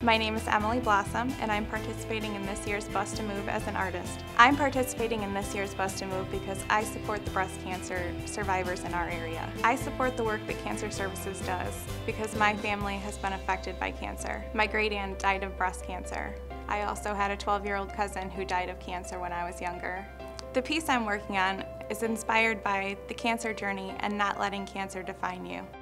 My name is Emily Blossom, and I'm participating in this year's Bus to Move as an artist. I'm participating in this year's Bus to Move because I support the breast cancer survivors in our area. I support the work that Cancer Services does because my family has been affected by cancer. My great aunt died of breast cancer. I also had a 12-year-old cousin who died of cancer when I was younger. The piece I'm working on is inspired by the cancer journey and not letting cancer define you.